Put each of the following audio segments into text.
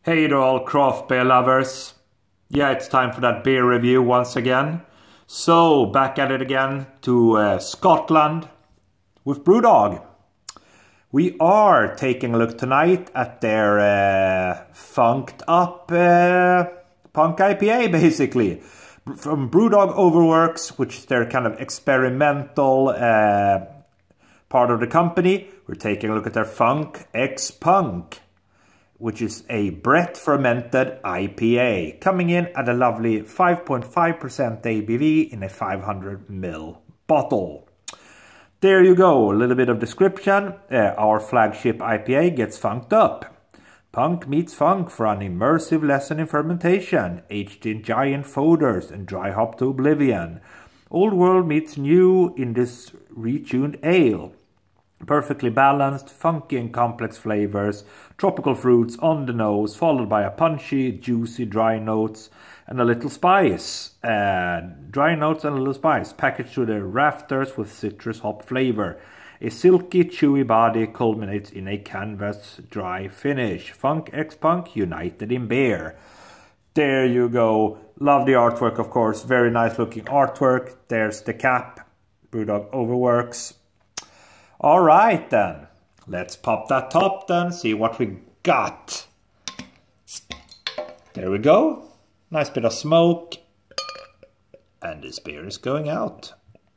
Hey to all craft beer lovers. Yeah, it's time for that beer review once again. So, back at it again to Scotland with Brewdog. We are taking a look tonight at their funked up punk IPA basically. From Brewdog Overworks, which is their kind of experimental part of the company. We're taking a look at their Funk X Punk, which is a Brett fermented IPA, coming in at a lovely 5.5% ABV in a 500ml bottle. There you go, a little bit of description. Our flagship IPA gets funked up. Punk meets funk for an immersive lesson in fermentation, aged in giant foeders and dry hop to oblivion. Old world meets new in this retuned ale. Perfectly balanced, funky and complex flavors, tropical fruits on the nose, followed by a punchy, juicy dry notes and a little spice. Dry notes and a little spice, packaged to the rafters with citrus hop flavor. A silky, chewy body culminates in a canvas dry finish. Funk X Punk united in beer. There you go. Love the artwork, of course. Very nice looking artwork. There's the cap. Brewdog Overworks. All right then, let's pop that top then, see what we got. There we go, nice bit of smoke, and this beer is going out.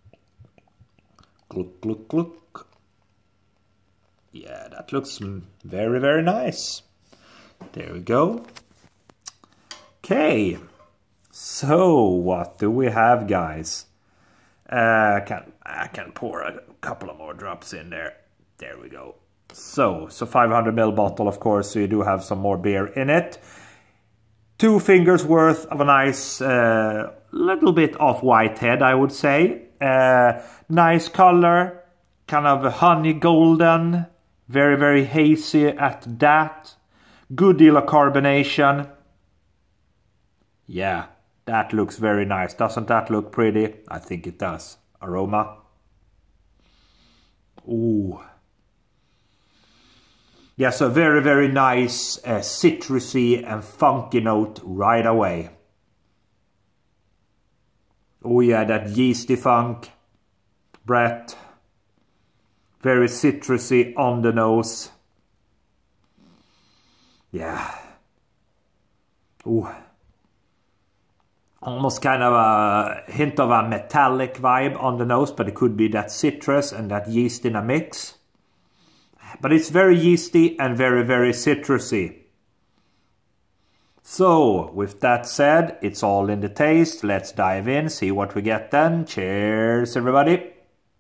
Gluck, gluck, gluck. Yeah, that looks very, very nice. There we go. Okay, so what do we have, guys? I can pour a couple of more drops in there. There we go. So 500ml bottle, of course, so you do have some more beer in it. 2 fingers worth of a nice little bit of white head, I would say. Nice color, kind of honey golden, very, very hazy at that. Good deal of carbonation. Yeah. That looks very nice. Doesn't that look pretty? I think it does. Aroma. Ooh. Yeah, so very, very nice citrusy and funky note right away. Oh yeah, that yeasty funk. Brett. Very citrusy on the nose. Yeah. Ooh. Almost kind of a hint of a metallic vibe on the nose, but it could be that citrus and that yeast in a mix. But it's very yeasty and very, very citrusy. So, with that said, it's all in the taste. Let's dive in, see what we get then. Cheers, everybody.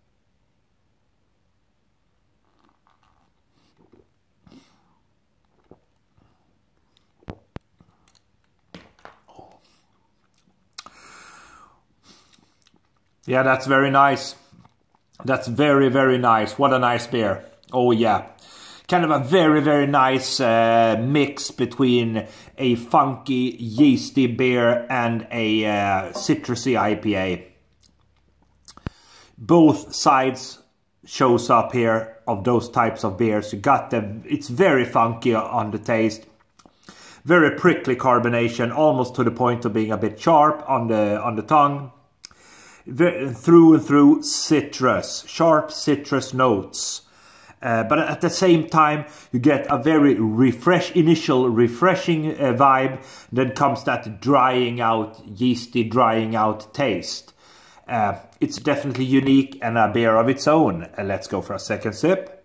Yeah, that's very nice. That's very, very nice. What a nice beer. Oh yeah. Kind of a very, very nice mix between a funky, yeasty beer and a citrusy IPA. Both sides shows up here of those types of beers. You got them. It's very funky on the taste. Very prickly carbonation, almost to the point of being a bit sharp on the tongue. Through and through citrus, sharp citrus notes. But at the same time, you get a very initial refreshing vibe. Then comes that drying out, yeasty drying out taste. It's definitely unique and a beer of its own. Let's go for a second sip.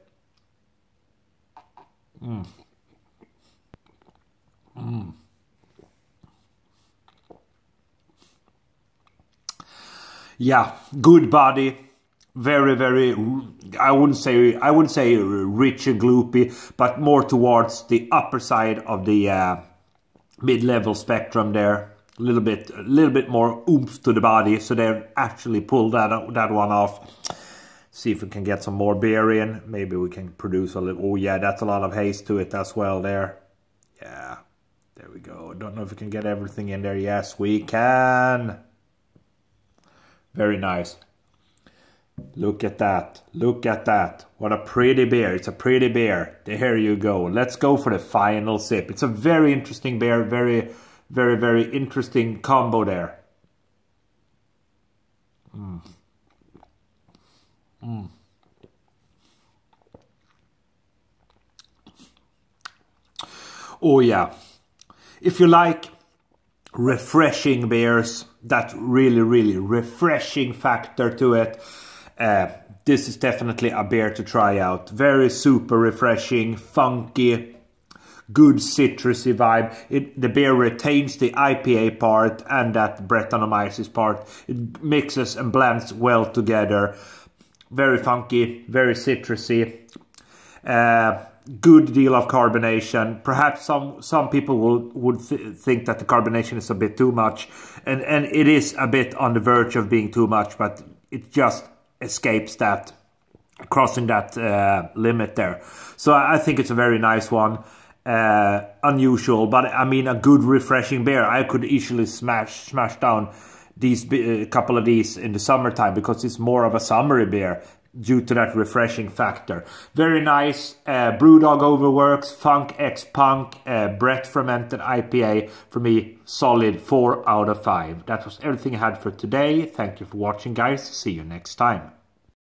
Yeah, good body, very, very. I wouldn't say rich and gloopy, but more towards the upper side of the mid-level spectrum there. A little bit more oomph to the body, so they actually pulled that one off. See if we can get some more beer in. Maybe we can produce a little. Oh yeah, that's a lot of haze to it as well there. Yeah, there we go. Don't know if we can get everything in there. Yes, we can. Very nice. Look at that. Look at that. What a pretty beer. It's a pretty beer. There you go. Let's go for the final sip. It's a very interesting beer. Very, very, very interesting combo there. Oh yeah. If you like refreshing beers, that really, really refreshing factor to it, this is definitely a beer to try out. Very super refreshing, funky, good citrusy vibe. The beer retains the IPA part and that Brettanomyces part. It mixes and blends well together. Very funky, very citrusy. Good deal of carbonation. Perhaps some people would think that the carbonation is a bit too much, and it is a bit on the verge of being too much, but it just escapes that, crossing that limit there. So I think it's a very nice one. Unusual, but I mean a good refreshing beer. I could easily smash down these couple of these in the summertime, because it's more of a summery beer due to that refreshing factor. Very nice. Brewdog Overworks Funk X Punk Brett Fermented IPA. For me, solid 4 out of 5. That was everything I had for today. Thank you for watching, guys. See you next time.